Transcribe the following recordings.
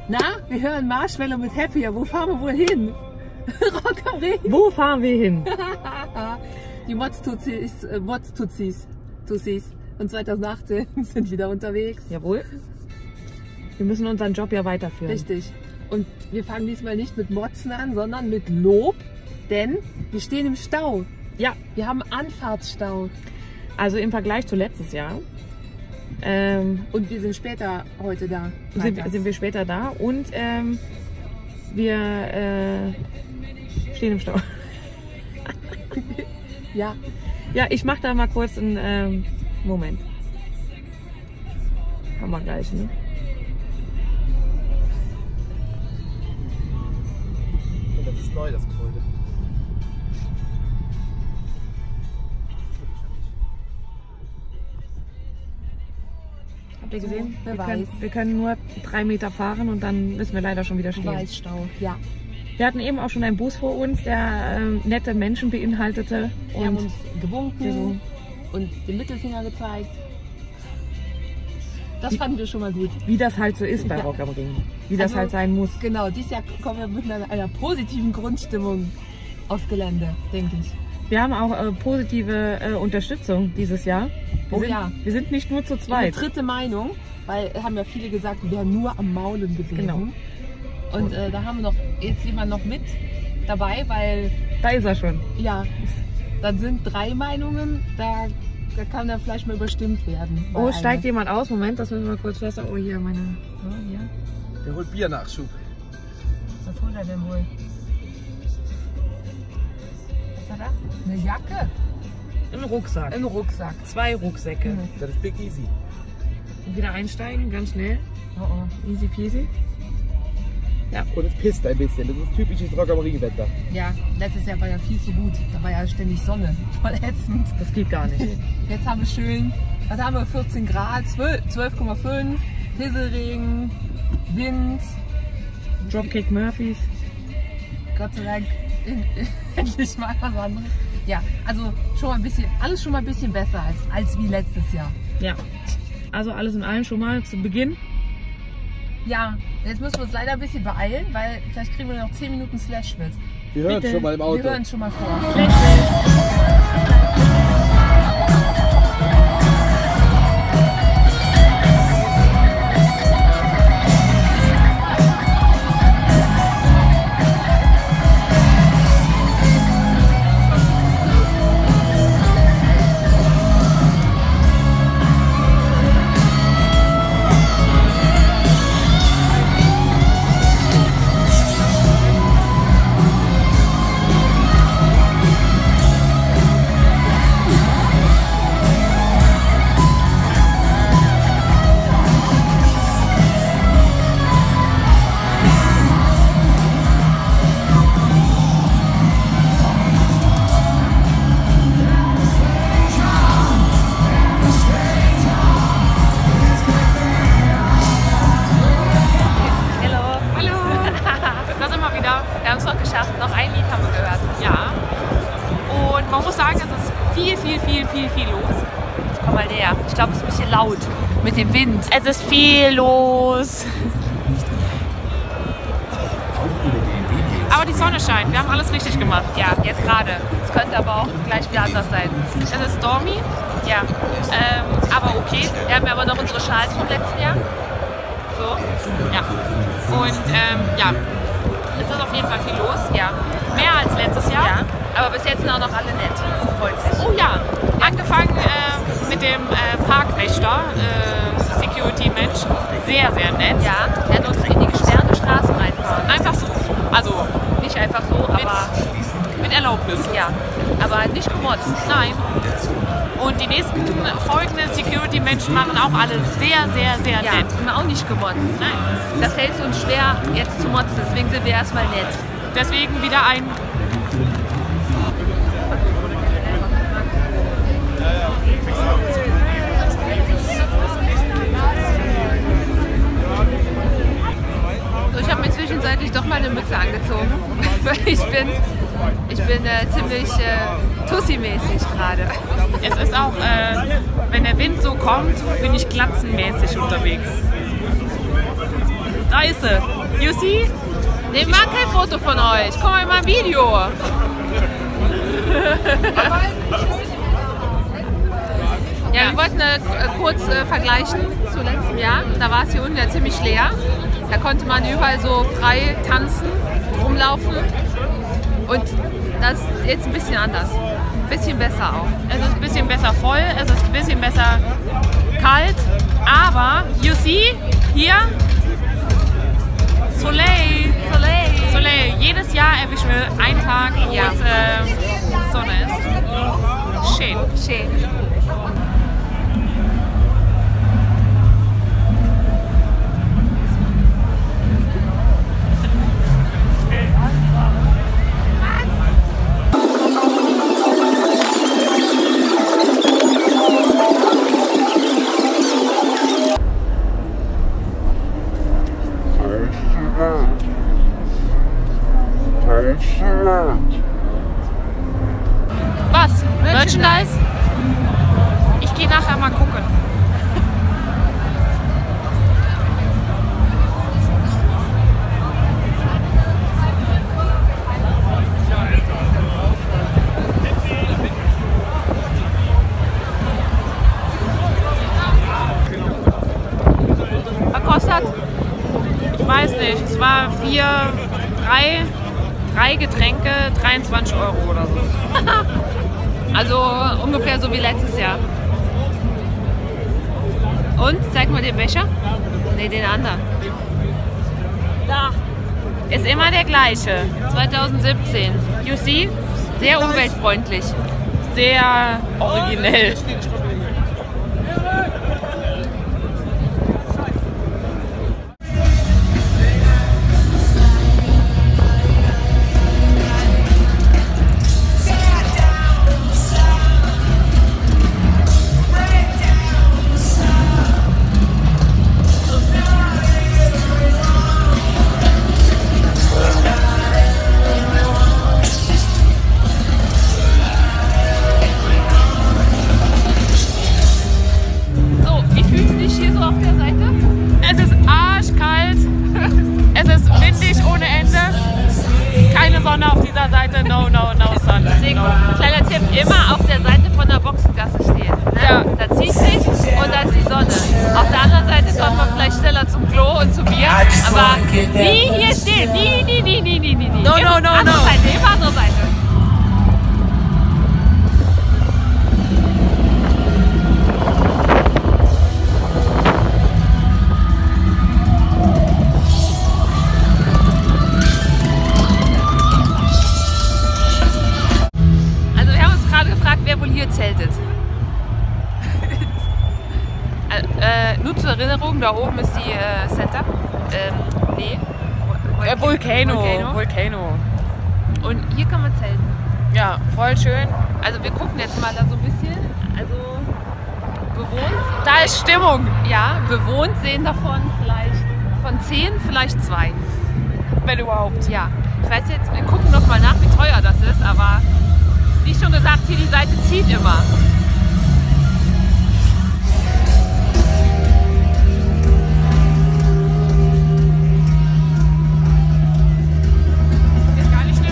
Na, wir hören Marshmallow mit Happier. Wo fahren wir wohl hin? Rock am Ring. Wo fahren wir hin? Die Mods-Tuzis und 2018 sind wieder unterwegs. Jawohl. Wir müssen unseren Job ja weiterführen. Richtig. Und wir fangen diesmal nicht mit Motzen an, sondern mit Lob, denn wir stehen im Stau. Ja. Wir haben Anfahrtsstau. Also im Vergleich zu letztes Jahr. Und wir sind später heute da. Sind wir später da und wir stehen im Stau. Ja. Ja, ich mache da mal kurz einen Moment. Haben wir gleich, ne? Das ist neu, das Gebäude. Habt ihr gesehen? Beweis. Wir können nur 3 Meter fahren und dann müssen wir leider schon wieder stehen. Beweisstau, ja. Wir hatten eben auch schon einen Bus vor uns, der nette Menschen beinhaltete. Wir haben uns gewunken und den Mittelfinger gezeigt. Das fanden wir schon mal gut. Wie das halt so ist bei Rock am Ring. Wie das halt sein muss. Genau, dieses Jahr kommen wir mit einer positiven Grundstimmung aufs Gelände, denke ich. Wir haben auch positive Unterstützung dieses Jahr. Wir sind nicht nur zu zweit. Eine dritte Meinung, weil haben ja viele gesagt, wir wären nur am Maulen gewesen. Genau. Und da haben wir noch jetzt jemand noch mit dabei, weil... Da ist er schon. Ja, dann sind 3 Meinungen, da kann er vielleicht mal überstimmt werden. Oh, steigt jemand aus? Moment, das müssen wir kurz fester. Oh, hier meine... Oh, hier. Der holt Biernachschub. Was holt er denn wohl? Was hat er? Eine Jacke? Ein Rucksack. Ein Rucksack. 2 Rucksäcke. Das ist Big Easy. Und wieder einsteigen, ganz schnell. Oh. Easy peasy. Ja. Und es pisst ein bisschen. Das ist typisches Rock am Ring-Wetter. Ja, letztes Jahr war ja viel zu gut. Da war ja ständig Sonne. Voll ätzend. Das geht gar nicht. Jetzt haben wir schön, was haben wir, 14 Grad, 12,5, Pisselregen, Wind. Dropkick Murphys. Gott sei Dank endlich mal was anderes. Ja, also schon mal ein bisschen, alles schon mal ein bisschen besser als wie letztes Jahr. Ja. Also alles in allem schon mal zu Beginn. Ja, jetzt müssen wir uns leider ein bisschen beeilen, weil vielleicht kriegen wir noch 10 Minuten Slash mit. Wir hören es schon mal im Auto. Wir hören es schon mal vor. Wir haben es noch geschafft, noch ein Lied haben wir gehört. Ja. Und man muss sagen, es ist viel los. Komm mal näher. Ich glaube, es ist ein bisschen laut mit dem Wind. Es ist viel los. Aber die Sonne scheint. Wir haben alles richtig gemacht. Ja, jetzt gerade. Es könnte aber auch gleich wieder anders sein. Es ist stormy. Ja. Aber okay. Wir haben ja aber noch unsere Schals vom letzten Jahr. So. Ja. Und ja. Es ist auf jeden Fall viel los, ja. Mehr als letztes Jahr. Ja. Aber bis jetzt sind auch noch alle nett. Freut sich. Oh ja. Angefangen mit dem Parkwächter, Security-Mensch. Sehr nett. Ja. Er hat uns in die gesperrten Straßen reinfahren. Einfach so. Also nicht einfach so, aber mit Erlaubnis. Ja. Aber nicht gemotzt. Nein. Und die nächsten folgenden Security-Menschen machen auch alle sehr nett. Ja, sind auch nicht gemotzt. Nein. Das fällt uns schwer, jetzt zu motzen. Deswegen sind wir erstmal nett. Deswegen wieder ein... So, ich habe mir zwischenzeitlich doch mal eine Mütze angezogen. Ich bin ziemlich Tussi-mäßig gerade. Es ist auch, wenn der Wind so kommt, bin ich glatzenmäßig unterwegs. scheiße. You see? Nee, mach kein Foto von euch. Komm mal ein Video. Ja, wir wollten kurz vergleichen zu letztem Jahr. Da war es hier unten ja ziemlich leer. Da konnte man überall so frei tanzen, rumlaufen. Und das ist jetzt ein bisschen anders. Ein bisschen besser auch. Es ist ein bisschen besser voll, es ist ein bisschen besser kalt. Aber, you see, hier, Soleil. Soleil. Soleil. Jedes Jahr erwischen wir einen Tag, wo es Sonne ist. Schön. Schön. Was? Merchandise? Ich gehe nachher mal gucken. Was kostet? Ich weiß nicht. Es war 3 Getränke, 23 € oder so. Also ungefähr so wie letztes Jahr. Und? Zeig mal den Becher. Ne, den anderen. Da. Ist immer der gleiche. 2017. You see? Sehr umweltfreundlich. Sehr originell. Sonne auf dieser Seite, no sun. Deswegen, kleiner Tipp, immer auf der Seite von der Boxengasse stehen. Ne? Ja. Da zieht sich und da ist die Sonne. Auf der anderen Seite kommt man vielleicht schneller zum Klo und zu Bier, aber nie hier stehen, nie. No. Andere Seite, immer andere Seite. Zeltet. Nur zur Erinnerung, da oben ist die Center. Nee. Volcano. Und hier kann man zelten. Ja, voll schön. Also wir gucken jetzt mal da so ein bisschen. Also bewohnt. Da ist Stimmung. Ja, bewohnt sehen davon vielleicht von 10, vielleicht 2. Wenn überhaupt. Ja. Ich weiß jetzt, wir gucken noch mal nach, wie teuer das ist, aber wie schon gesagt, hier die Seite zieht immer. Ist gar nicht schlimm.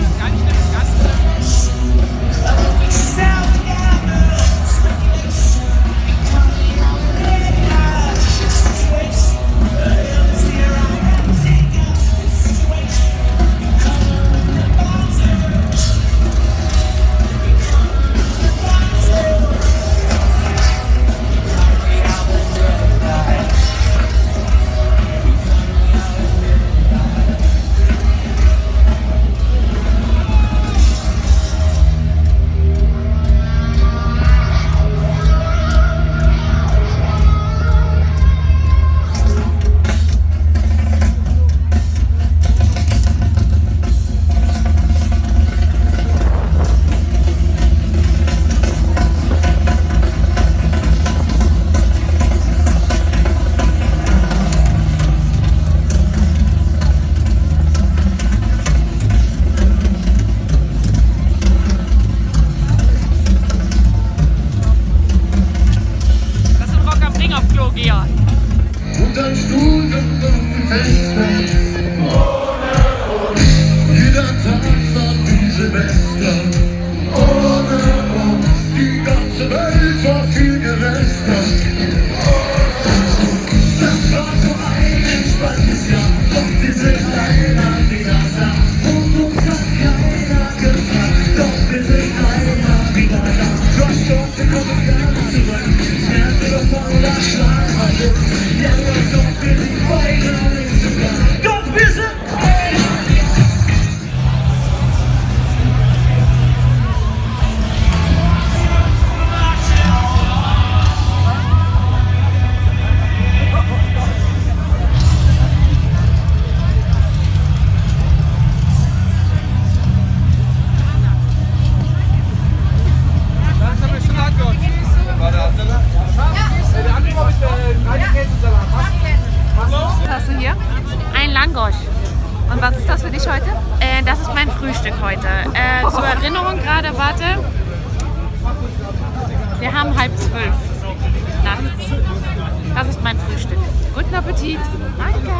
Und ein Stuhl im Fenster. Was hast du hier? Ein Langosch. Und was ist das für dich heute? Das ist mein Frühstück heute. Zur Erinnerung gerade, warte. Wir haben 11:30 nachts. Das ist mein Frühstück. Guten Appetit. Danke.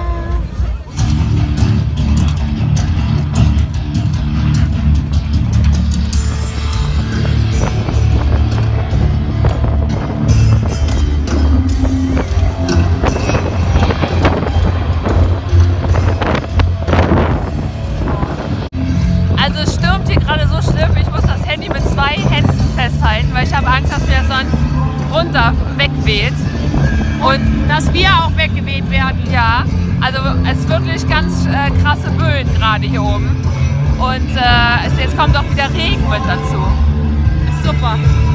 Also es stürmt hier gerade so schlimm, ich muss das Handy mit 2 Händen festhalten, weil ich habe Angst, dass mir das sonst runter wegweht. Und dass wir auch weggeweht werden. Ja, also es ist wirklich ganz krasse Böen gerade hier oben. Und jetzt kommt auch wieder Regen mit dazu. Ist super.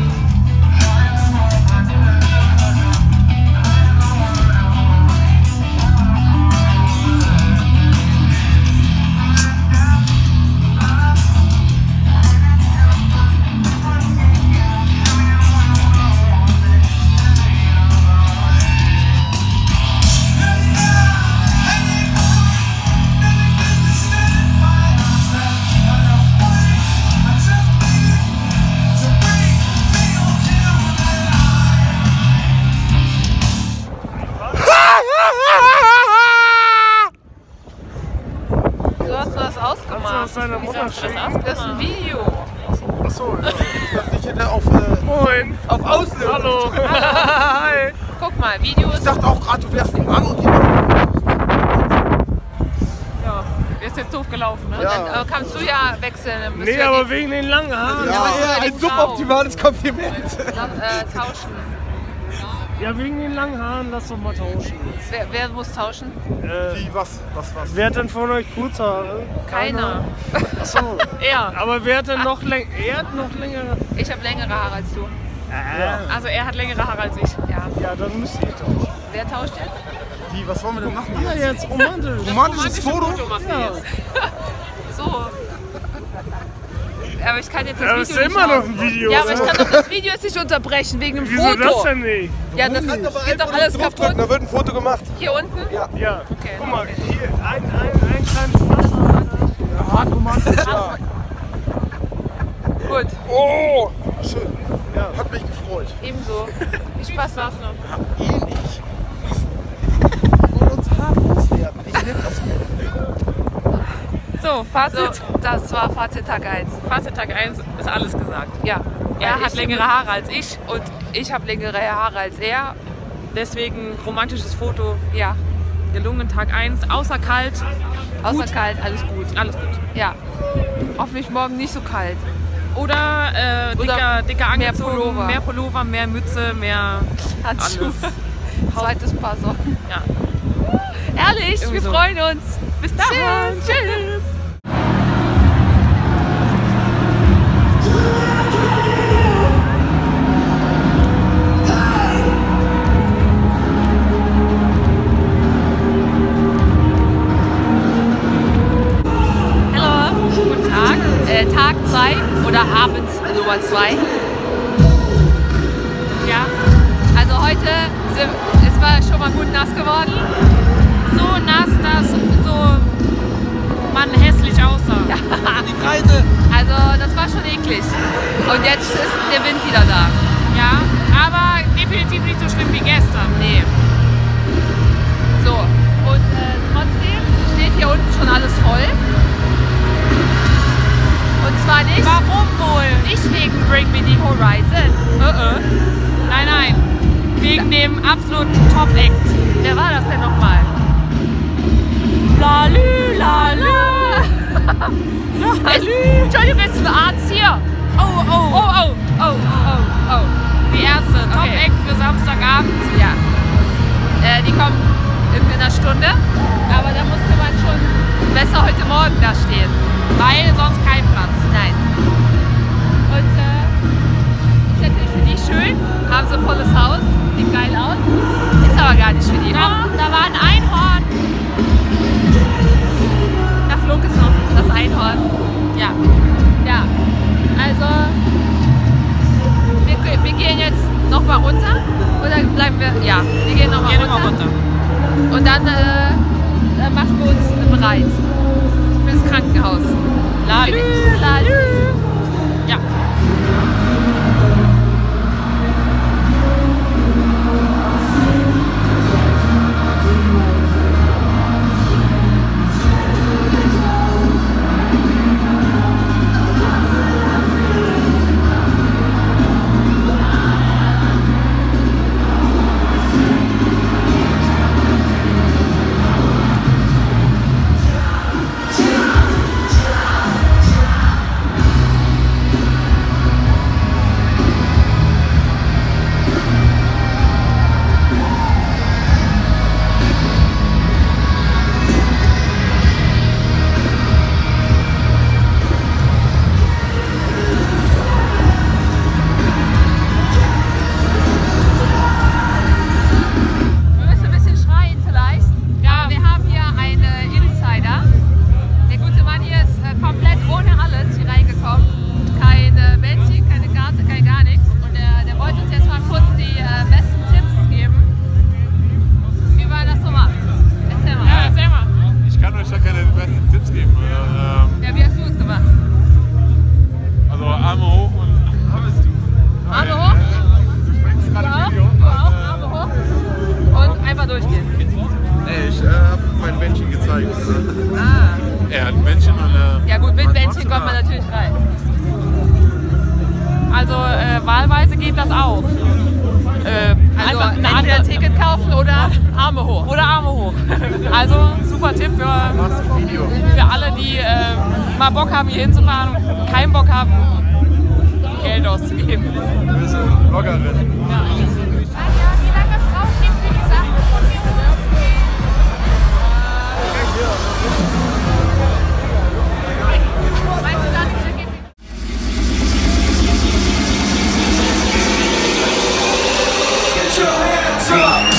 Das ist ein Video. Achso, ich dachte, ich hätte auf Außen. Hallo. Hi. Guck mal, Video ist. Ich dachte auch gerade, du wärst ein Mann und die. Ja, der ist jetzt doof gelaufen, ne? Ja. Dann kannst du ja wechseln. Nee, aber wegen den langen Haaren. Ja, ein suboptimales Kompliment. Tauschen. Ja, wegen den langen Haaren, lass doch mal tauschen. Wer muss tauschen? Wie, was? Wer hat denn von euch Kurzhaare? Keiner. Achso. Er. Aber wer hat denn noch länger? Er hat noch längere. Ich habe längere Haare als du. Ja. Also er hat längere Haare als ich. Ja. Ja, dann müsst ihr tauschen. Wer tauscht jetzt? Wie, was wollen wir denn machen Ja, jetzt? jetzt romantisch. Romantisches Foto? Ja. So. Aber ich kann jetzt Ja, das ist Video nicht immer noch aus- ein Video. Ja, aber ich kann doch das Video jetzt nicht unterbrechen wegen dem Wieso Foto. das denn nicht? Ja, das geht doch alles kaputt. Da wird ein Foto gemacht. Hier unten? Ja. Okay. Guck mal, hier ein kleines Wasser. Hart romantisch, ja. Gut, Oh, schön. Ja, hat mich gefreut. ebenso. Ich passe das noch. Ähnlich. Wir wollen uns hart loswerden. Ich nehme das mit. So, Fazit. So, das war Fazit Tag 1. Fazit Tag 1 ist alles gesagt. Ja. Er hat längere Haare als ich und ich habe längere Haare als er. Deswegen romantisches Foto. Ja. Gelungen Tag 1. Außer kalt. Außer kalt, alles gut. Alles gut. Ja. Hoffentlich morgen nicht so kalt. Oder dicker angezogen, mehr Pullover, mehr Mütze, mehr Handschuhe. Zweites Paar Socken. Ja. Ehrlich, wir freuen uns. Bis dann. Tschüss. Hallo, guten Tag. Tag 2 oder abends Nummer 2. Ja, also heute es war schon mal gut nass geworden. So nass, dass so man hässlich aussah. Ja. Die Kreise. Also das war schon eklig. Und jetzt ist der Wind wieder da. Ja, aber definitiv nicht so schlimm wie gestern. Nee. So, und trotzdem steht hier unten schon alles voll. Und zwar nicht... Warum wohl? Nicht wegen Bring Me The Horizon. Nein, nein. Wegen dem absoluten Top-Act. Wer war das denn nochmal? Lalü, lalü. Entschuldigung, ist ein Arzt hier. Oh. Die erste Top-Act für Samstagabend. Ja. Die kommen in einer Stunde. Aber da musste man schon besser heute Morgen da stehen, weil sonst kein Platz. Nein. Und ist natürlich für die schön, haben so ein volles Haus, sieht geil aus. Ist aber gar nicht für die. Ja, da war ein Einhorn. Da flog es noch, das Einhorn. Ja. Ja. Also, wir gehen jetzt nochmal runter. Oder bleiben wir? Ja, wir gehen nochmal runter. Und dann machen wir uns bereit fürs Krankenhaus. Lalü. Lalü. Ja. Er hat ein Bändchen und ja gut, mit Bändchen kommt man natürlich rein. Also wahlweise geht das auch. Also entweder ein Ticket kaufen oder Arme hoch. Oder Arme hoch. Also super Tipp für alle, die mal Bock haben hier hinzufahren und keinen Bock haben, Geld auszugeben. Du bist eine Bloggerin. Ja. Wie lange braucht ihr für die Sachen von mir? Meinst du dann ein Ticket? Get your hands up!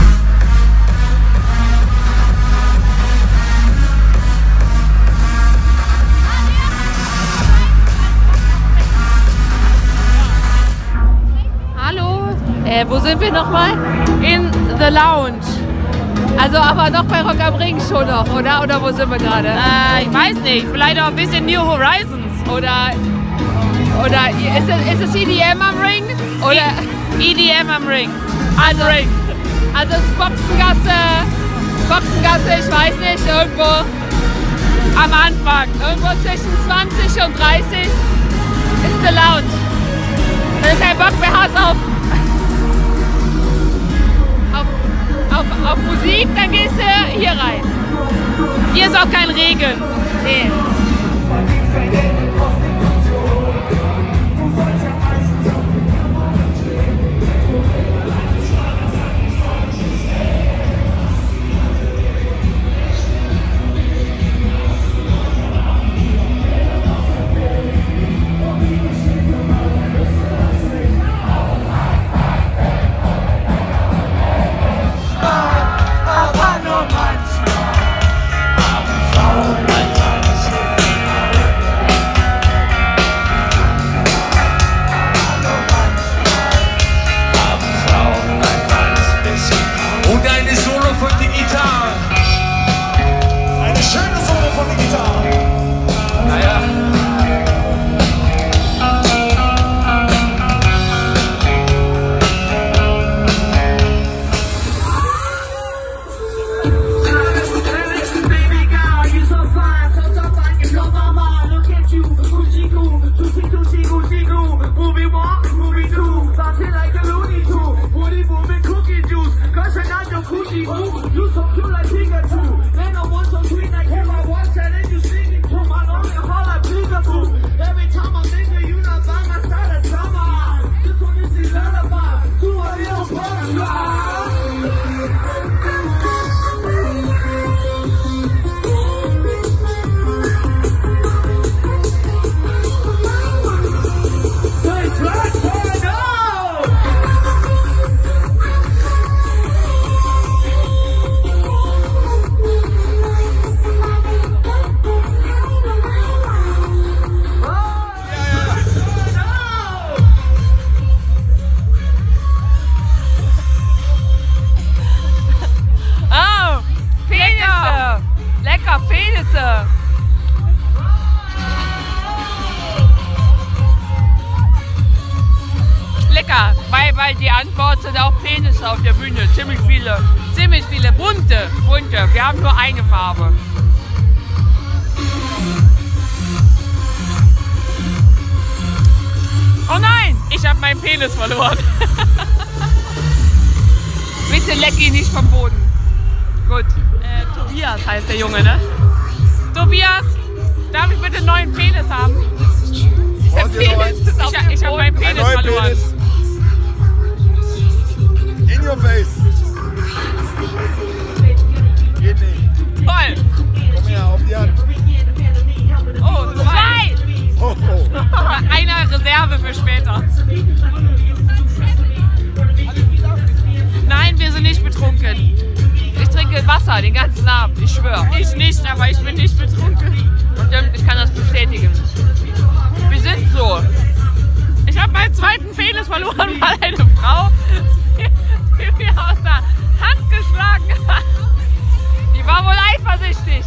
Hallo, wo sind wir nochmal? In the Lounge. Also aber noch bei Rock am Ring schon noch, oder? Oder wo sind wir gerade? Ich weiß nicht, vielleicht auch ein bisschen New Horizons. Oder ist es EDM am Ring? Oder EDM am Ring. Also es ist Boxengasse, ich weiß nicht, irgendwo am Anfang. Irgendwo zwischen 20 und 30 ist the Lounge. Wenn du keinen Bock mehr hast auf Musik, dann gehst du hier rein. Hier ist auch kein Regen. Nee. Aber nur manchmal. Aber Frauen manchmal. die Antwort sind auch Penisse auf der Bühne. Ziemlich viele. Ziemlich viele. Bunte. Wir haben nur eine Farbe. Oh nein, ich habe meinen Penis verloren. Bitte leck ihn nicht vom Boden. Gut. Tobias heißt der Junge, ne? Tobias, darf ich bitte einen neuen Penis haben? Der Penis ist auf dem Boden. Ich habe meinen Penis verloren. Penis. In your face. Geht nicht. Toll. Komm her, auf die Hand. Oh, 2. Ho, ho. Eine Reserve für später. Nein, wir sind nicht betrunken. Ich trinke Wasser den ganzen Abend, ich schwöre. Ich nicht, aber ich bin nicht betrunken. Und ich kann das bestätigen. Wir sind so. Ich habe meinen zweiten Penis verloren, weil eine Frau mir aus der Hand geschlagen hat. Die war wohl eifersüchtig.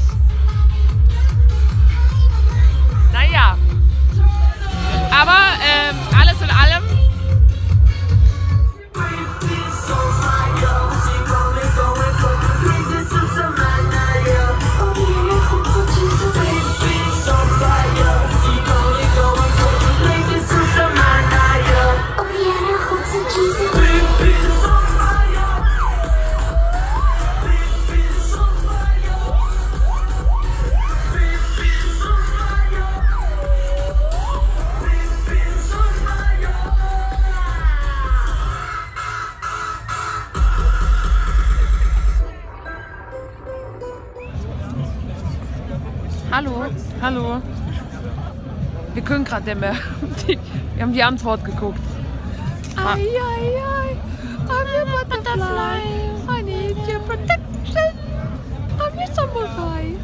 Naja. Aber alles in allem. Hallo, hallo. Wir können gerade nicht mehr. Wir haben die Antwort geguckt. Ai, ai, ai. I'm your butterfly. I need your protection. I'm your summerfly.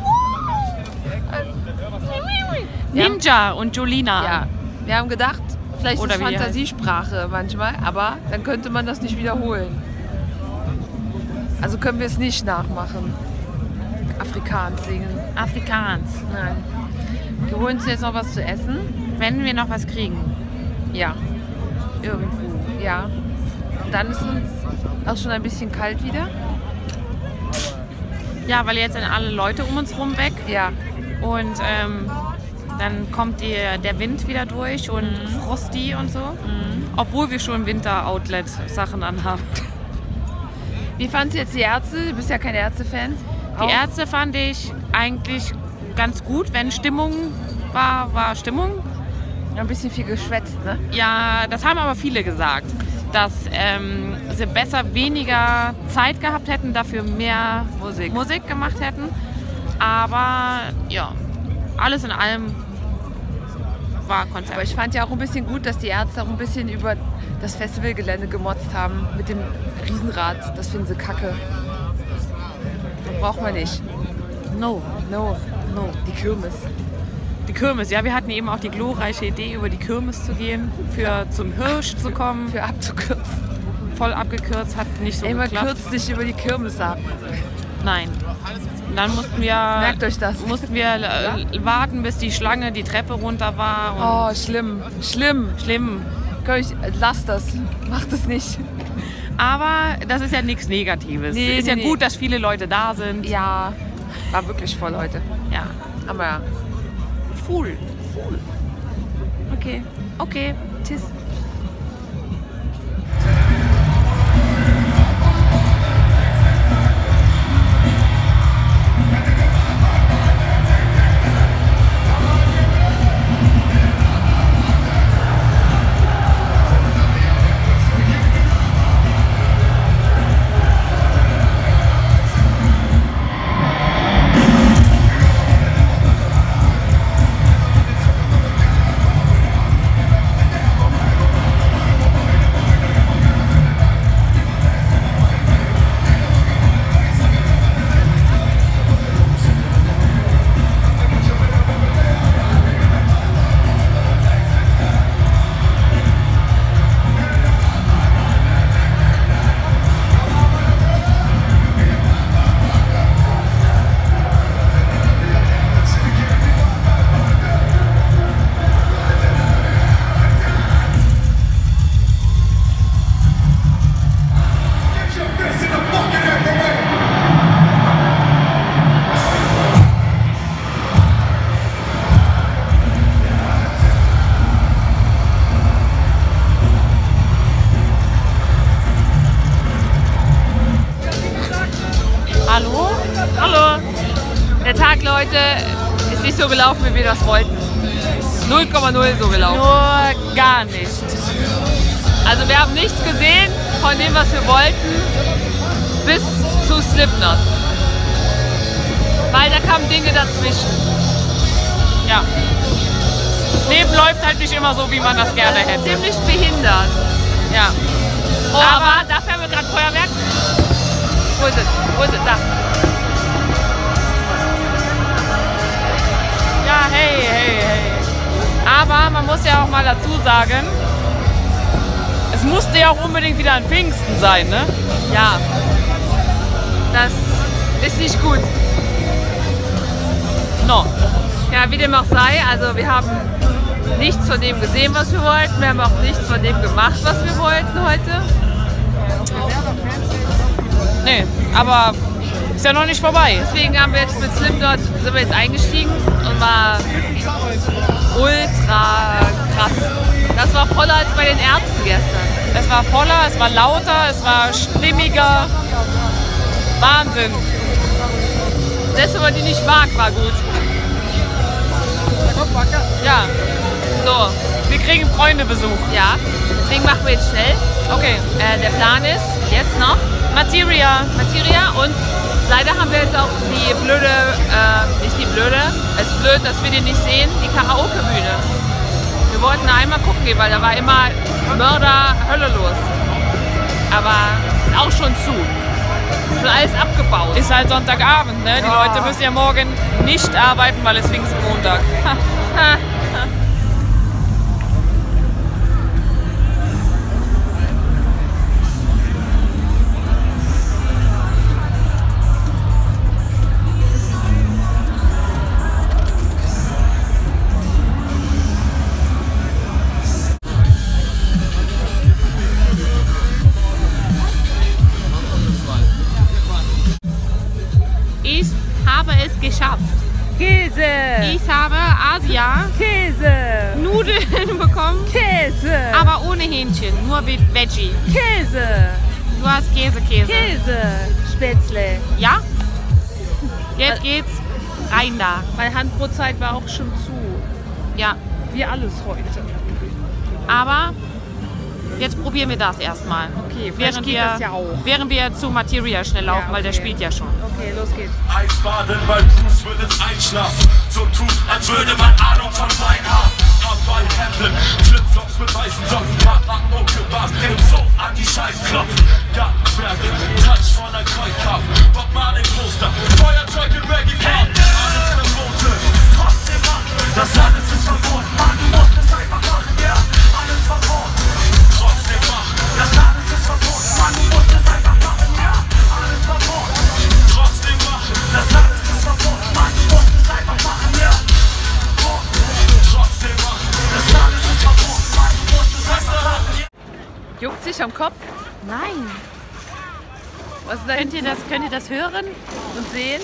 Ninja und Jolina. Ja, wir haben gedacht, vielleicht ist es Fantasiesprache manchmal, aber dann könnte man das nicht wiederholen. Also können wir es nicht nachmachen. Afrikaans singen. Afrikaans? Nein. Wir holen uns jetzt noch was zu essen. Wenn wir noch was kriegen. Ja. Irgendwo. Ja. Und dann ist uns auch schon ein bisschen kalt wieder. Ja, weil jetzt sind alle Leute um uns rum weg. Ja. Und dann kommt der Wind wieder durch und Frosty und so. Obwohl wir schon Winter-Outlet-Sachen anhaben. Wie fandst du jetzt die Ärzte? Du bist ja kein Ärzte-Fan. Die Ärzte fand ich eigentlich ganz gut, wenn Stimmung war Stimmung. Ein bisschen viel geschwätzt, ne? Ja, das haben aber viele gesagt, dass sie besser weniger Zeit gehabt hätten, dafür mehr Musik gemacht hätten. Aber ja, alles in allem war Konzert. Aber ich fand ja auch ein bisschen gut, dass die Ärzte auch ein bisschen über das Festivalgelände gemotzt haben mit dem Riesenrad. Das finden sie kacke. Braucht man nicht. No. Die Kirmes. Die Kirmes, ja, wir hatten eben auch die glorreiche Idee, über die Kirmes zu gehen, zum Hirsch zu kommen. Für abzukürzen. Voll abgekürzt, hat nicht so geklappt. Man kürzt nicht über die Kirmes ab. Nein. Und dann mussten wir, merkt euch das. Warten, bis die Schlange die Treppe runter war. Und schlimm. Lasst das. Macht es nicht. Aber das ist ja nichts Negatives. Es ist ja gut, dass viele Leute da sind. Ja, war wirklich voll heute. Ja. Aber full. Okay. Tschüss. Der Tag, Leute, ist nicht so gelaufen, wie wir das wollten. 0,0 so gelaufen. Nur gar nicht. Also wir haben nichts gesehen von dem, was wir wollten, bis zu Slipknot. Weil da kamen Dinge dazwischen. Ja. Das Leben läuft halt nicht immer so, wie man das gerne hätte. Ziemlich behindert. Ja. Oh, aber dafür haben wir gerade Feuerwerk. Wo ist es? Wo ist es? Da. Ja, hey, hey, hey. Aber man muss ja auch mal dazu sagen, es musste ja auch unbedingt wieder an Pfingsten sein, ne? Ja. Das ist nicht gut. No. Ja, wie dem auch sei, also wir haben nichts von dem gesehen, was wir wollten. Wir haben auch nichts von dem gemacht, was wir wollten heute. Nee, aber ist ja noch nicht vorbei. Deswegen haben wir jetzt mit Slipknot sind wir jetzt eingestiegen und war ultra krass. Das war voller als bei den Ärzten gestern. Es war voller, es war lauter, es war stimmiger. Wahnsinn. Selbst wenn man die nicht mag, war gut. Ja, So, wir kriegen Freundebesuch. ja. Deswegen machen wir jetzt schnell. Okay, Der Plan ist jetzt noch Materia. Materia und leider haben wir jetzt auch die blöde, nicht die blöde, es ist blöd, dass wir die nicht sehen, die Karaoke-Bühne. Wir wollten einmal gucken gehen, weil da war immer Mörder Hölle los. Aber ist auch schon zu. Schon alles abgebaut. Ist halt Sonntagabend, ne? Die Ja. Leute müssen ja morgen nicht arbeiten, weil es Pfingstmontag. Ich habe es geschafft. Käse! Ich habe Asia Käse! Nudeln bekommen, Käse! aber ohne Hähnchen, nur Veggie. Käse! Du hast Käse. Käse! Spätzle! Ja? Jetzt geht's rein da. Meine Handbrotzeit war auch schon zu. Ja, Wie alles heute. aber jetzt probieren wir das erstmal. Okay, vielleicht geht das ja auch. Während wir zu Materia schnell laufen, Ja, weil der okay. spielt ja schon. Okay, los geht's. Eisbaden, weil Bruce will ins Einschlafen. So tun, als würde man Ahnung von Wein haben. Hawaii Hemden, Flipflops mit weißen Socken, Partner, Mucke-Bars, im Zoo an die Scheiben klopfen. Gartenzwerge, Touch von der Kreuzkampf, Bob Marley Poster, Feuerzeug in Reggae Farben. Alles verboten, trotzdem machen. Das alles ist verboten, Mann, du musst es einfach machen, ja. Alles verboten, trotzdem machen. Das alles ist verboten, Mann, du musst es einfach machen, ja. Alles verboten, trotzdem machen. Das alles ist verboten, Mann, du musst es einfach machen, ja. Trotzdem machen. Das alles ist verboten, Mann, du musst es einfach machen, ja. Juckt sich am Kopf? Nein! Was ist da hinten? Könnt ihr das hören? Und sehen?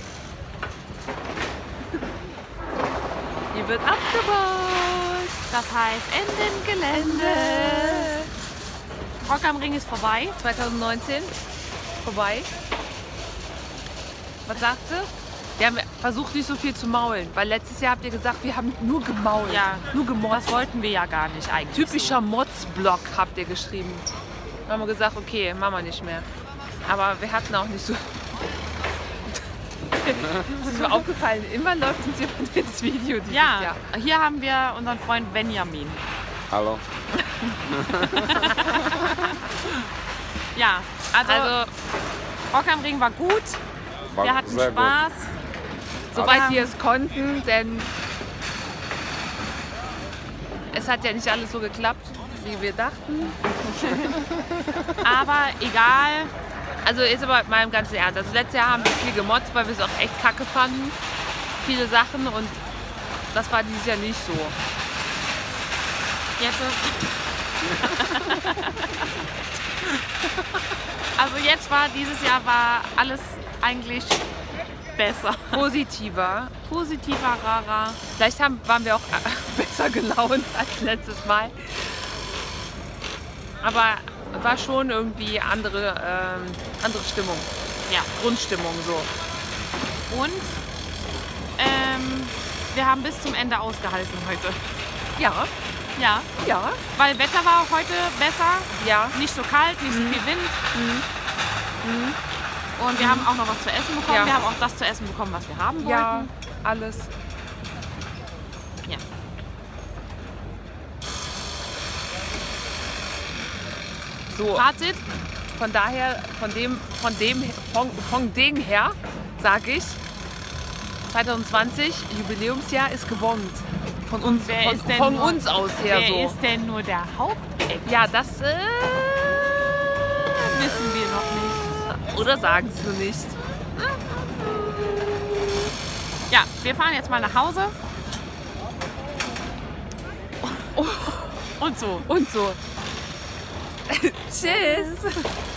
Hier wird abgebaut. Das heißt Ende Gelände. Rock am Ring ist vorbei. 2019 vorbei. Was sagt sie? Wir haben versucht, nicht so viel zu maulen, weil letztes Jahr habt ihr gesagt, wir haben nur gemault. Ja, nur gemotzt. Das wollten wir ja gar nicht eigentlich. Typischer Motzblock habt ihr geschrieben. Dann haben wir gesagt, okay, machen wir nicht mehr. Aber wir hatten auch nicht so. Das ist mir aufgefallen, immer läuft uns jemand ins Video dieses Ja, Jahr. hier haben wir unseren Freund Benjamin. Hallo. Ja, also Rock am Ring war gut. Wir hatten sehr Spaß. Soweit wir es konnten, denn es hat ja nicht alles so geklappt, wie wir dachten. Aber egal. Also ist aber mal im ganzen Ernst. Also letztes Jahr haben wir viel gemotzt, weil wir es auch echt kacke fanden. Viele Sachen und das war dieses Jahr nicht so. Jetzt also jetzt war, dieses Jahr war alles eigentlich besser. Positiver. Positiver, rarer. Vielleicht waren wir auch besser gelaunt als letztes Mal. Aber war schon irgendwie andere Stimmung. Ja. Grundstimmung so. Und wir haben bis zum Ende ausgehalten heute. Ja, Ja, ja, weil Wetter war heute besser. ja. Nicht so kalt, nicht so viel Wind. Und wir haben auch noch was zu essen bekommen. Ja. Wir haben auch das zu essen bekommen, was wir haben wollten. Ja, alles. Ja. So, Fazit. von daher, von dem her, sage ich, 2020, Jubiläumsjahr ist gewonnen. Von uns, Wer ist denn von nur- uns aus her Wer so. ist denn nur der Haupteck? Ja, das Wissen wir noch nicht. oder sagen sie nicht. Ja, wir fahren jetzt mal nach Hause. Und so. Und so. Tschüss.